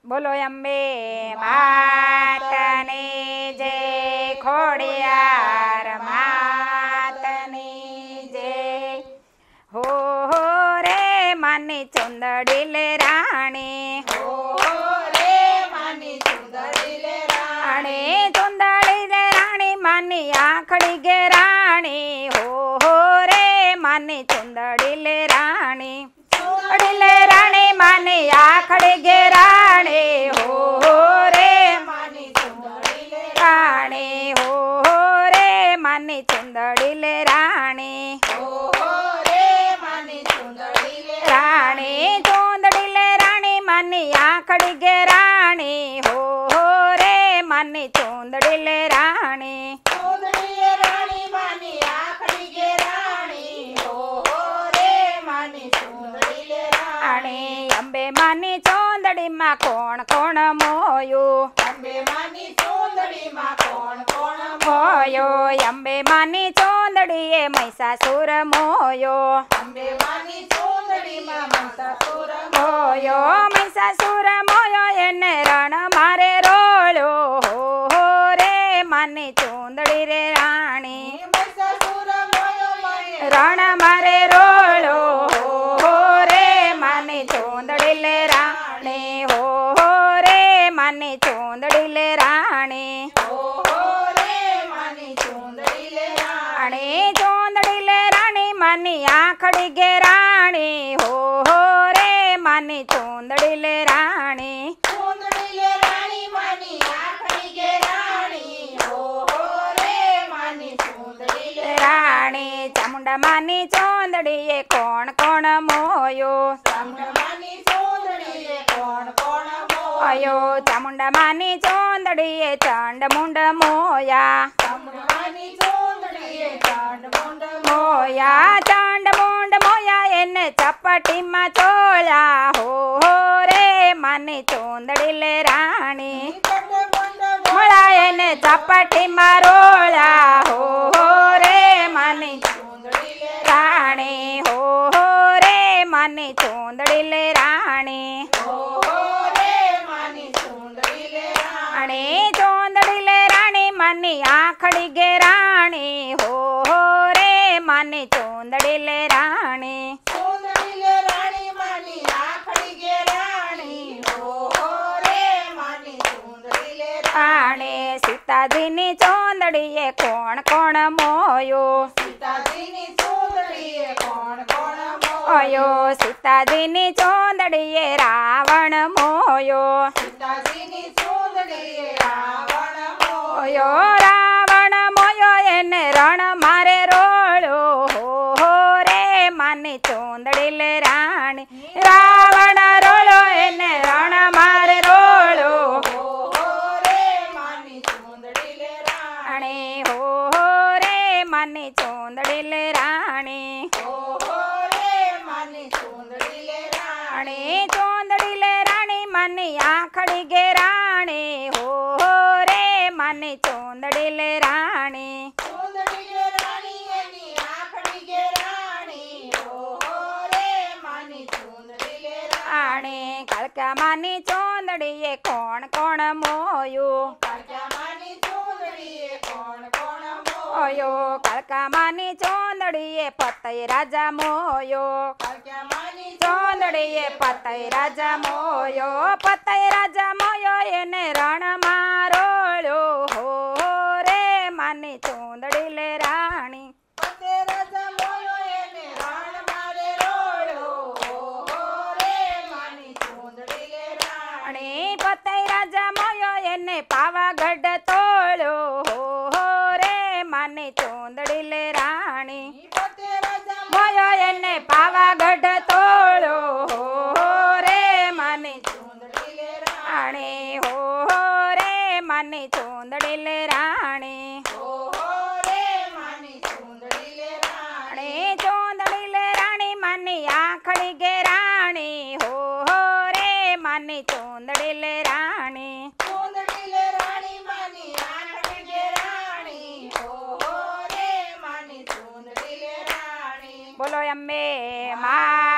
બોલો અંબે માતની જય, ખોડિયાર માતની જય. હો રે માની ચુંદડી લે રાણી, રે માની ચુંદડી લે રાણી ચુંદડી લે રાણી માની આખડી ગે રાણી. હો રે માની ચુંદડી લે રાણી, ચુંદડી લે રાણી માની આખડી ગે રાણી. હો રે માની ચુંદડી લે રાણી, હો રે માની ચુંદડી લે રાણી. રે માની ચુંદડી લે રાણી ચુંદડી લે રાણી માની આખડી ગે રાણી. હો રે માની ચુંદડી લે રાણી, ચુંદડી લે રાણી માની આખડી ગે રાણી. રે માની ચુંદડી લે રાણી અંબે માની ચુંદડી માં કોણ કોણ મોયું, અંબે માની ચુંદડી માં કોણ કોણ મોયો. અંબે માની ચુંદડી એ મહિષાસુર મોયો, અંબે માની ચુંદડી માં મહિષાસુર મોયો. મહિષાસુર મોયો એને રણ મારે રોળ્યો. હો રે માની ચુંદડી રે રાણી, મહિષાસુર મોયો મને રણ મારે રોળ્યો. હો રે માની ચુંદડી લે રાણી, હો રે માની ચુંદડી લે રાણી. રે માની ચુંદડી લે રાણી ચુંદડી લે રાણી માની આખડી ગે રાણી. હો રે માની ચુંદડી લે રાણી, ચુંદડી લે રાણી માની આખડી ગે રાણી. રે માની ચુંદડી લે રાણી ચામુંડા માની ચુંદડી એ કોણ કોણ મોયો, ચામુંડાની ચુંદડી એ કોણ કોણ અયો. ચામુંડા માની ચુંદડી એ ચાંડ મુંડ મોયા, ચામુંડાની ચુંદડી એ ચાંદ મુંડ મોયા. ચાંડ મુંડ મોયા એને ચપટીમાં ચોળ્યા. હો રે માની ચુંદડી લે રાણી, મળા એને ચપટીમાં રોળ્યા. હો રે માની ચુંદડી લે રાણી, હો રે માની ચુંદડી લે રાણી. રે માની ચુંદડી લે રાણી ચુંદડી લે રાણી માની આખડી ગે રાણી. હો રે માની ચુંદડી લે રાણી, ચુંદડી લે રાણી માની આખડી ગે રાણી. રે માની ચુંદડી લે રાણી સીતાજીની ચુંદડી એ કોણ કોણ મોયો, સીતાજીની ચુંદડી એ કોણ કોણ અયો. સીતાજીની ચુંદડી એ રાવણ મોયો, સીતાજીની ચુંદડી એ રાવણ ઓયો. રાવણ મોયો એને રણ મારે રોળ્યો. હો રે માની ચુંદડી લે રાણી, રાવણ રોળ્યો એને રણ મારે રોળ્યો. રે માની ચુંદડી લે રાણી, હો રે માની ચુંદડી લે રાણી. રે માની ચુંદડી લે રાણી ચુંદડી લે રાણી માની આખડી ગે રાણી. હો રે માની ચુંદડી લે રાણી, ચુંદડી લે રાણી એની આખડી ગે રાણી. રે માની ચુંદડી લે રાણી કાળકા માની ચુંદડી એ કોણ કોણ મોયું, માની ચુંદડી એ કોણ કોણ ઓયો. કાળકા માની ચુંદડી એ પતઈ રાજા મોયો, માની ચુંદડી એ પતઈ રાજા મોયો. પતઈ રાજા મોયો એને રણ મારોળ્યો. હો રે માની ચુંદડી લે રાણી, પતે રાજા મોયો એને રાણ મારે રોળ્યો. રે માની ચુંદડી લે રાણી પતઈ રાજા મોયો એને પાવાગઢ તોળ્યો. હો રે માની ચુંદડી લે રાણી, પતે રાજા મોયો એને પાવાગઢ તોળ્યો. હો રે માની ચુંદડી લે રાણી, હો રે માની ચુંદડી લે રાણી. રે માની ચુંદડી લે રાણી ચુંદડી લે રાણી માની આખડી ગે રાણી. હો રે માની ચુંદડી લે રાણી, ચુંદડી લે રાણી માની આખડી ગે રાણી. રે માની ચુંદડી લે રાણી. બોલો અંબે મા